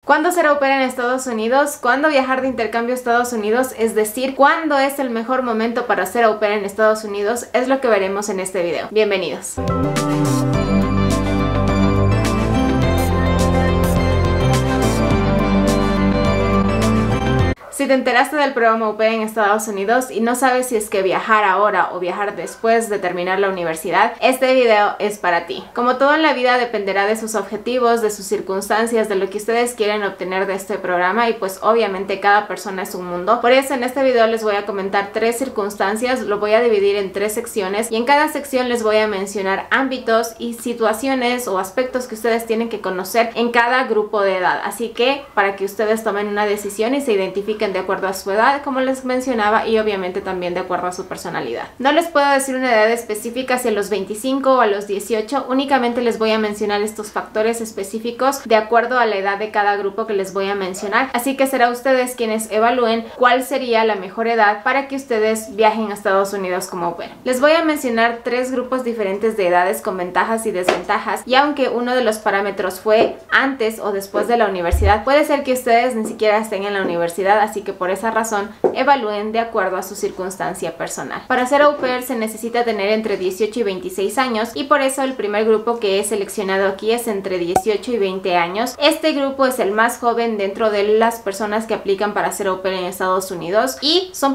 ¿Cuándo ser au pair en Estados Unidos? ¿Cuándo viajar de intercambio a Estados Unidos? Es decir, ¿cuándo es el mejor momento para ser au pair en Estados Unidos? Es lo que veremos en este video. Bienvenidos. Si te enteraste del programa au pair en Estados Unidos y no sabes si es que viajar ahora o viajar después de terminar la universidad, este video es para ti. Como todo en la vida dependerá de sus objetivos, de sus circunstancias, de lo que ustedes quieren obtener de este programa y pues obviamente cada persona es un mundo. Por eso en este video les voy a comentar 3 circunstancias, lo voy a dividir en 3 secciones y en cada sección les voy a mencionar ámbitos y situaciones o aspectos que ustedes tienen que conocer en cada grupo de edad. Así que para que ustedes tomen una decisión y se identifiquen de acuerdo a su edad, como les mencionaba, y obviamente también de acuerdo a su personalidad. No les puedo decir una edad específica, si a los 25 o a los 18, únicamente les voy a mencionar estos factores específicos de acuerdo a la edad de cada grupo que les voy a mencionar, así que será ustedes quienes evalúen cuál sería la mejor edad para que ustedes viajen a Estados Unidos como au pair. Les voy a mencionar 3 grupos diferentes de edades con ventajas y desventajas, y aunque uno de los parámetros fue antes o después de la universidad, puede ser que ustedes ni siquiera estén en la universidad, así que por esa razón evalúen de acuerdo a su circunstancia personal. Para ser au pair se necesita tener entre 18 y 26 años y por eso el primer grupo que he seleccionado aquí es entre 18 y 20 años. Este grupo es el más joven dentro de las personas que aplican para ser au pair en Estados Unidos y son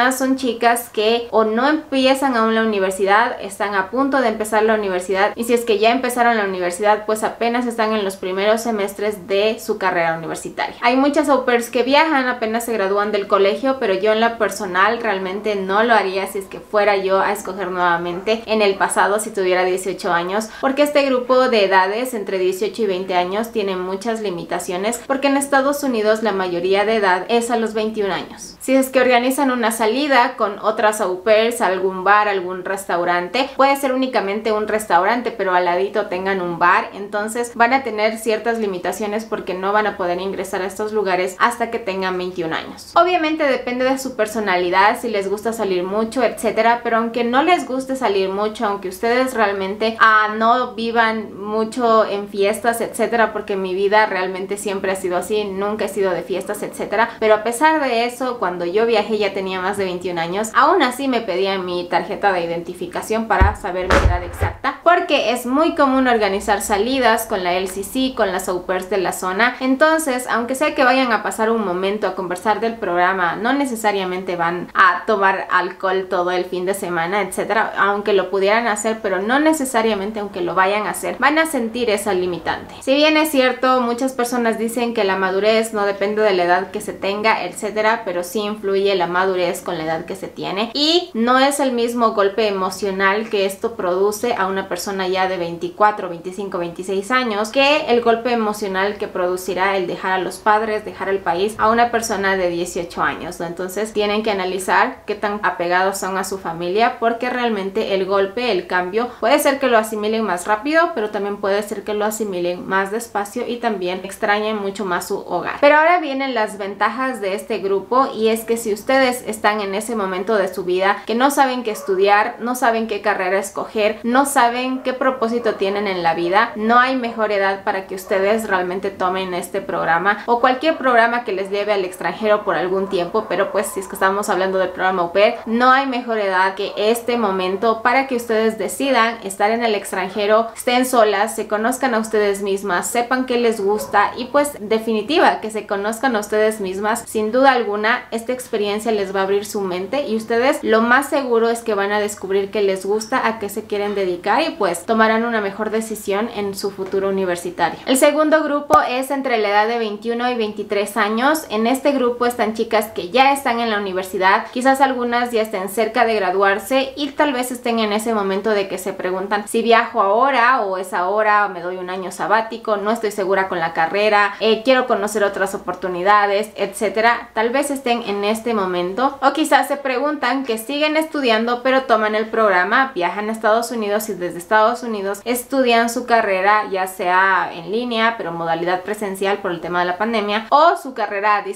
chicas que o no empiezan aún la universidad, están a punto de empezar la universidad y si es que ya empezaron la universidad pues apenas están en los primeros semestres de su carrera universitaria. Hay muchas au pairs que viajan apenas se gradúan del colegio, pero yo en lo personal realmente no lo haría si es que fuera yo a escoger nuevamente en el pasado si tuviera 18 años, porque este grupo de edades entre 18 y 20 años tiene muchas limitaciones, porque en Estados Unidos la mayoría de edad es a los 21 años. Si es que organizan una salida con otras au pairs a algún bar, algún restaurante, puede ser únicamente un restaurante, pero al ladito tengan un bar, entonces van a tener ciertas limitaciones porque no van a poder ingresar a estos lugares hasta que tengan 21 años. Obviamente depende de su personalidad, si les gusta salir mucho, etcétera, pero aunque no les guste salir mucho, aunque ustedes realmente no vivan mucho en fiestas, etcétera, porque mi vida realmente siempre ha sido así, nunca he sido de fiestas, etcétera, pero a pesar de eso, cuando yo viajé ya tenía más de 21 años, aún así me pedían mi tarjeta de identificación para saber mi edad exacta, porque es muy común organizar salidas con la LCC, con las au pairs de la zona, entonces aunque sea que vayan a pasar un momento a conversar del programa, no necesariamente van a tomar alcohol todo el fin de semana, etcétera, aunque lo pudieran hacer, pero no necesariamente aunque lo vayan a hacer, van a sentir esa limitante. Si bien es cierto, muchas personas dicen que la madurez no depende de la edad que se tenga, etcétera, pero sí influye la madurez con la edad que se tiene y no es el mismo golpe emocional que esto produce a una persona ya de 24, 25, 26 años que el golpe emocional que producirá el dejar a los padres, dejar el país a una persona de 18 años, ¿no? Entonces tienen que analizar qué tan apegados son a su familia, porque realmente el golpe, el cambio, puede ser que lo asimilen más rápido, pero también puede ser que lo asimilen más despacio y también extrañen mucho más su hogar. Pero ahora vienen las ventajas de este grupo, y es que si ustedes están en ese momento de su vida que no saben qué estudiar, no saben qué carrera escoger, no saben qué propósito tienen en la vida, no hay mejor edad para que ustedes realmente tomen este programa o cualquier programa que les lleve al extranjero por algún tiempo, pero pues si es que estamos hablando del programa au pair, no hay mejor edad que este momento para que ustedes decidan estar en el extranjero, estén solas, se conozcan a ustedes mismas, sepan qué les gusta y pues definitiva que se conozcan a ustedes mismas. Sin duda alguna esta experiencia les va a abrir su mente y ustedes lo más seguro es que van a descubrir qué les gusta, a qué se quieren dedicar y pues tomarán una mejor decisión en su futuro universitario. El segundo grupo es entre la edad de 21 y 23 años. En este grupo están chicas que ya están en la universidad, quizás algunas ya estén cerca de graduarse y tal vez estén en ese momento de que se preguntan si viajo ahora o es ahora, o me doy un año sabático, no estoy segura con la carrera, quiero conocer otras oportunidades, etcétera. Tal vez estén en este momento, o quizás se preguntan que siguen estudiando pero toman el programa, viajan a Estados Unidos y desde Estados Unidos estudian su carrera, ya sea en línea pero modalidad presencial por el tema de la pandemia, o su carrera a distancia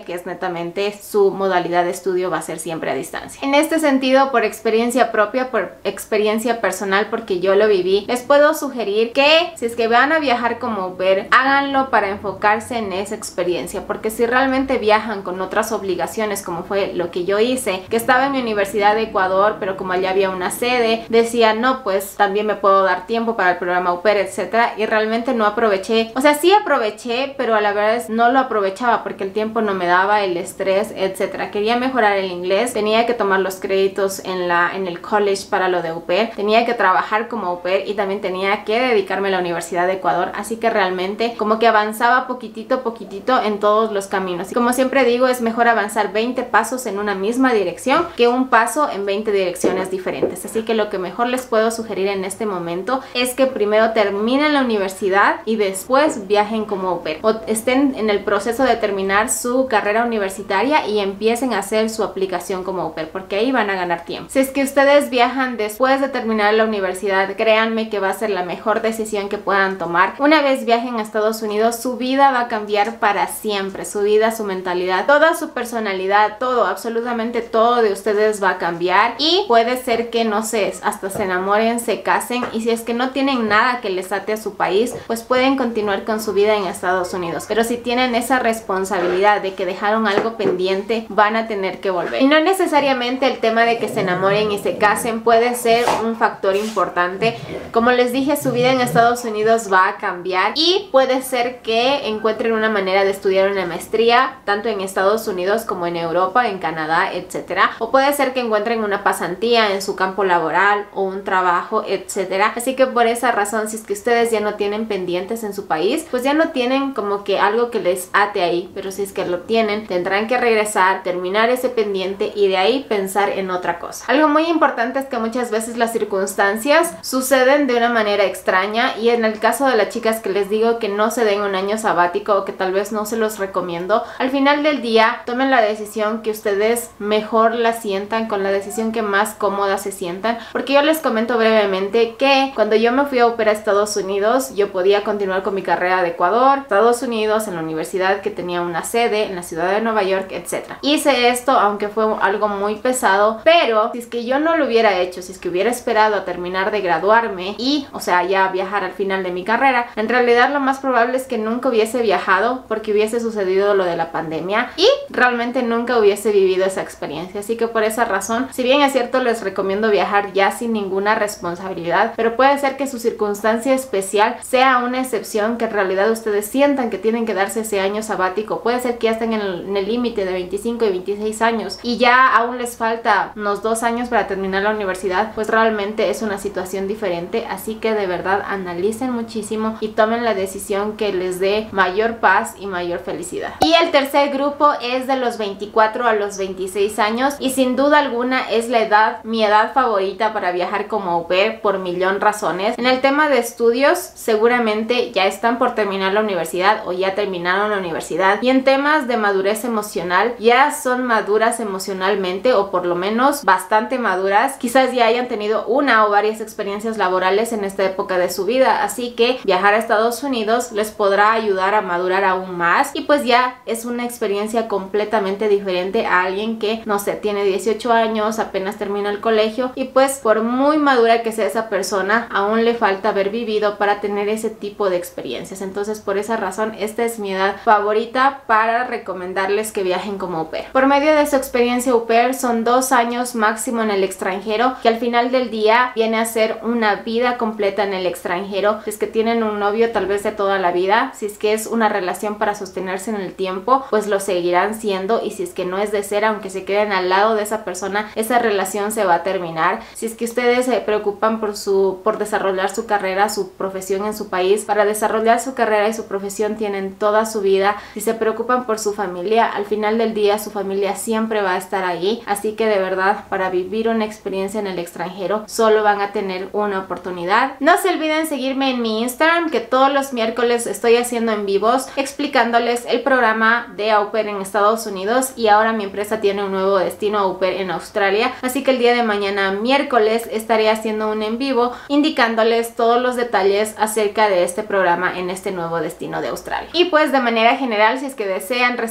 que es netamente su modalidad de estudio va a ser siempre a distancia. En este sentido, por experiencia propia, por experiencia personal, porque yo lo viví, les puedo sugerir que si es que van a viajar como au pair, háganlo para enfocarse en esa experiencia, porque si realmente viajan con otras obligaciones, como fue lo que yo hice, que estaba en mi universidad de Ecuador, pero como allá había una sede, decía, no, pues también me puedo dar tiempo para el programa au pair, etcétera, y realmente no aproveché, o sea, sí aproveché, pero a la vez no lo aprovechaba porque el tiempo no me daba, el estrés, etcétera. Quería mejorar el inglés, tenía que tomar los créditos en el college para lo de au pair, tenía que trabajar como au pair y también tenía que dedicarme a la Universidad de Ecuador, así que realmente como que avanzaba poquitito a poquitito en todos los caminos. Y como siempre digo, es mejor avanzar 20 pasos en una misma dirección que un paso en 20 direcciones diferentes. Así que lo que mejor les puedo sugerir en este momento es que primero terminen la universidad y después viajen como au pair, o estén en el proceso de terminar su carrera universitaria y empiecen a hacer su aplicación como au pair, porque ahí van a ganar tiempo. Si es que ustedes viajan después de terminar la universidad, créanme que va a ser la mejor decisión que puedan tomar. Una vez viajen a Estados Unidos, su vida va a cambiar para siempre, su vida, su mentalidad, toda su personalidad, todo, absolutamente todo de ustedes va a cambiar y puede ser que, no sé, hasta se enamoren, se casen, y si es que no tienen nada que les ate a su país, pues pueden continuar con su vida en Estados Unidos, pero si tienen esa responsabilidad de que dejaron algo pendiente, van a tener que volver. Y no necesariamente el tema de que se enamoren y se casen puede ser un factor importante. Como les dije, su vida en Estados Unidos va a cambiar y puede ser que encuentren una manera de estudiar una maestría tanto en Estados Unidos como en Europa, en Canadá, etcétera, o puede ser que encuentren una pasantía en su campo laboral o un trabajo, etcétera. Así que por esa razón, si es que ustedes ya no tienen pendientes en su país, pues ya no tienen como que algo que les ate ahí, pero si es que lo tienen, tendrán que regresar, terminar ese pendiente y de ahí pensar en otra cosa. Algo muy importante es que muchas veces las circunstancias suceden de una manera extraña, y en el caso de las chicas que les digo que no se den un año sabático o que tal vez no se los recomiendo, al final del día tomen la decisión que ustedes mejor la sientan, con la decisión que más cómoda se sientan, porque yo les comento brevemente que cuando yo me fui a au pair a Estados Unidos, yo podía continuar con mi carrera de Ecuador, Estados Unidos, en la universidad que tenía una sede en la ciudad de Nueva York, etc. Hice esto aunque fue algo muy pesado, pero si es que yo no lo hubiera hecho, si es que hubiera esperado a terminar de graduarme y, o sea, ya viajar al final de mi carrera, en realidad lo más probable es que nunca hubiese viajado, porque hubiese sucedido lo de la pandemia y realmente nunca hubiese vivido esa experiencia. Así que por esa razón, si bien es cierto, les recomiendo viajar ya sin ninguna responsabilidad, pero puede ser que su circunstancia especial sea una excepción, que en realidad ustedes sientan que tienen que darse ese año sabático. Puede ser que ya estén en el límite de 25 y 26 años y ya aún les falta unos 2 años para terminar la universidad, pues realmente es una situación diferente. Así que de verdad analicen muchísimo y tomen la decisión que les dé mayor paz y mayor felicidad. Y el tercer grupo es de los 24 a los 26 años, y sin duda alguna es la edad, mi edad favorita para viajar como au pair por millón razones. En el tema de estudios, seguramente ya están por terminar la universidad o ya terminaron la universidad, y en temas de madurez emocional ya son maduras emocionalmente, o por lo menos bastante maduras. Quizás ya hayan tenido una o varias experiencias laborales en esta época de su vida, así que viajar a Estados Unidos les podrá ayudar a madurar aún más, y pues ya es una experiencia completamente diferente a alguien que, no sé, tiene 18 años, apenas termina el colegio, y pues por muy madura que sea esa persona, aún le falta haber vivido para tener ese tipo de experiencias. Entonces por esa razón esta es mi edad favorita para recomendarles que viajen como au pair. Por medio de su experiencia au pair son 2 años máximo en el extranjero, que al final del día viene a ser una vida completa en el extranjero. Si es que tienen un novio tal vez de toda la vida, si es que es una relación para sostenerse en el tiempo, pues lo seguirán siendo, y si es que no es de ser, aunque se queden al lado de esa persona, esa relación se va a terminar. Si es que ustedes se preocupan por desarrollar su carrera, su profesión en su país, para desarrollar su carrera y su profesión tienen toda su vida. Si se preocupan por su familia, al final del día su familia siempre va a estar ahí. Así que de verdad, para vivir una experiencia en el extranjero solo van a tener una oportunidad. No se olviden seguirme en mi Instagram, que todos los miércoles estoy haciendo en vivos explicándoles el programa de au pair en Estados Unidos, y ahora mi empresa tiene un nuevo destino au pair en Australia, así que el día de mañana, miércoles, estaré haciendo un en vivo indicándoles todos los detalles acerca de este programa en este nuevo destino de Australia. Y pues de manera general, si es que desean recibir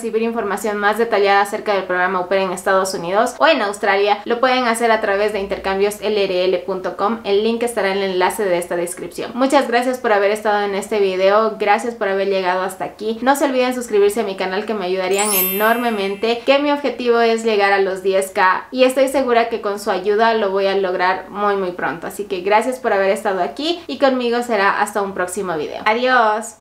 recibir información más detallada acerca del programa Au Pair en Estados Unidos o en Australia, lo pueden hacer a través de intercambioslrl.com. El link estará en el enlace de esta descripción. Muchas gracias por haber estado en este video, gracias por haber llegado hasta aquí. No se olviden suscribirse a mi canal, que me ayudarían enormemente, que mi objetivo es llegar a los 10k y estoy segura que con su ayuda lo voy a lograr muy pronto. Así que gracias por haber estado aquí y conmigo será hasta un próximo video. Adiós.